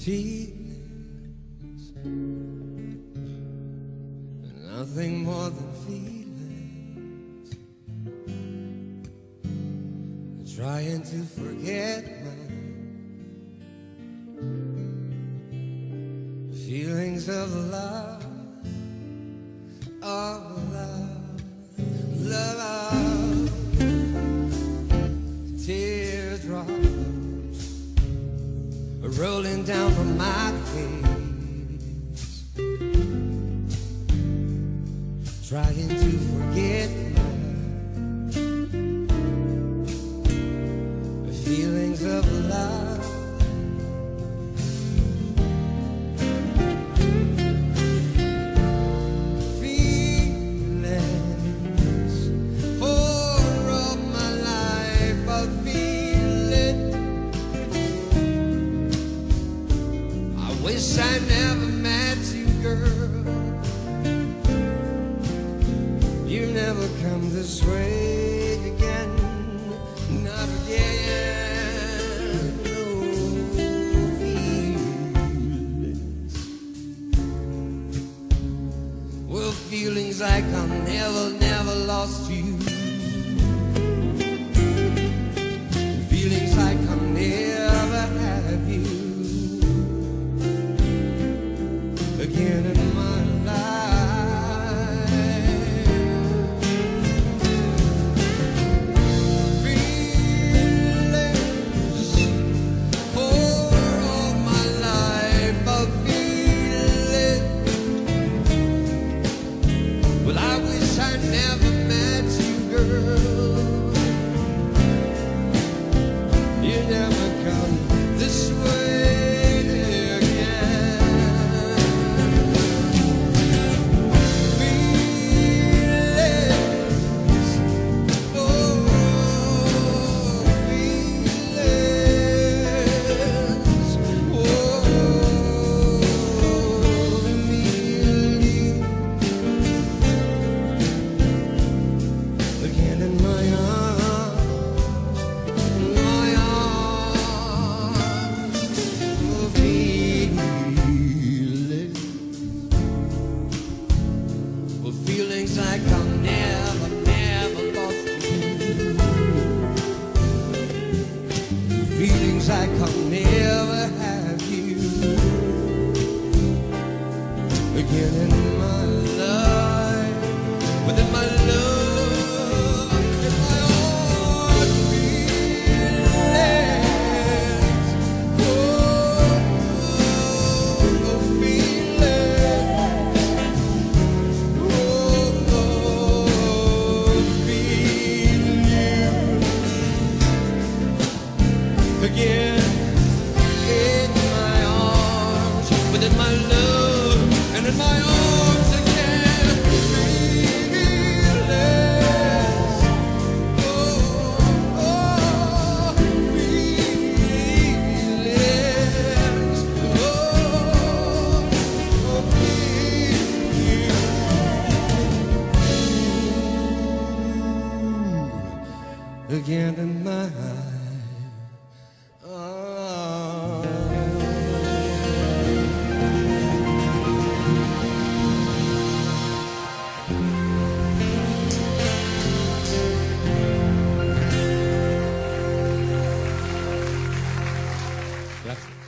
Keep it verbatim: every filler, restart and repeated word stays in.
feelings, nothing more than feelings. Trying to forget my feelings of love, of love, love. Teardrops are rolling down from my face, trying to forget my feelings of love. Wish I never met you, girl. You never come this way again, not again. No feelings, well, feelings like I never, never lost you. Feelings like I never have you again in my life. Feelings for all my life, a feeling. Well, I wish I never met you, girl. You never come this way. Feelings like I'll never, never lost you. Feelings like I'll never have you again in my life, within my love, in my heart. Feelings, oh, oh, feelings. Again in my arms, within my love, and in my arms again. Feelings, oh, oh, feelings, oh, oh, feelings. Again in my eyes. Gracias.